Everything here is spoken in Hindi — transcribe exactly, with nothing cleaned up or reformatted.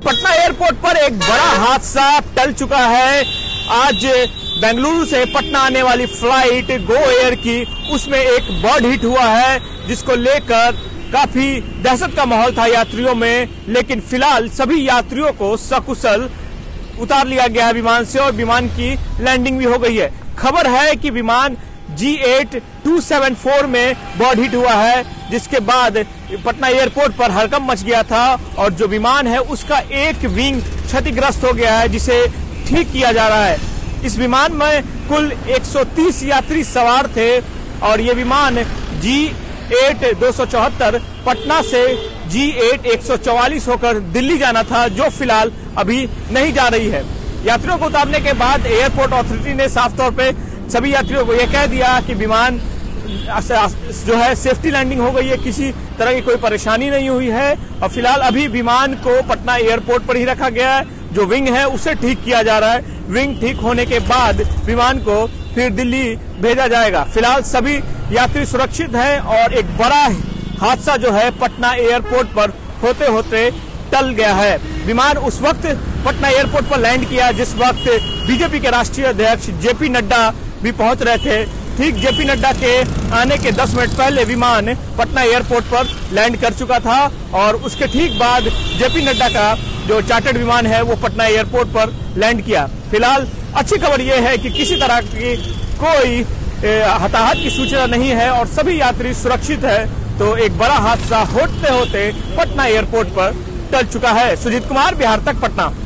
पटना एयरपोर्ट पर एक बड़ा हादसा टल चुका है। आज बेंगलुरु से पटना आने वाली फ्लाइट गो एयर की, उसमें एक बर्ड हिट हुआ है, जिसको लेकर काफी दहशत का माहौल था यात्रियों में। लेकिन फिलहाल सभी यात्रियों को सकुशल उतार लिया गया है विमान से और विमान की लैंडिंग भी हो गई है। खबर है कि विमान G eight two seven four में बर्ड हिट हुआ है, जिसके बाद पटना एयरपोर्ट पर हड़कंप मच गया था और जो विमान है उसका एक विंग क्षतिग्रस्त हो गया है, जिसे ठीक किया जा रहा है। इस विमान में कुल एक सौ तीस यात्री सवार थे और ये विमान जी एट दो सौ चौहत्तर पटना से जी एट एक सौ चौवालीस होकर दिल्ली जाना था, जो फिलहाल अभी नहीं जा रही है। यात्रियों को उतारने के बाद एयरपोर्ट अथॉरिटी ने साफ तौर पे सभी यात्रियों को यह कह दिया कि विमान जो है सेफ्टी लैंडिंग हो गई है, किसी तरह की कोई परेशानी नहीं हुई है और फिलहाल अभी विमान को पटना एयरपोर्ट पर ही रखा गया है। जो विंग है उसे ठीक किया जा रहा है। विंग ठीक होने के बाद विमान को फिर दिल्ली भेजा जाएगा। फिलहाल सभी यात्री सुरक्षित हैं और एक बड़ा हादसा जो है पटना एयरपोर्ट पर होते होते टल गया है। विमान उस वक्त पटना एयरपोर्ट पर लैंड किया जिस वक्त बीजेपी के राष्ट्रीय अध्यक्ष जेपी नड्डा भी पहुंच रहे थे। ठीक जेपी नड्डा के आने के दस मिनट पहले विमान पटना एयरपोर्ट पर लैंड कर चुका था और उसके ठीक बाद जेपी नड्डा का जो चार्टर्ड विमान है वो पटना एयरपोर्ट पर लैंड किया। फिलहाल अच्छी खबर यह है कि किसी तरह की कोई हताहत की सूचना नहीं है और सभी यात्री सुरक्षित है। तो एक बड़ा हादसा होते होते पटना एयरपोर्ट पर टल चुका है। सुजीत कुमार, बिहार तक, पटना।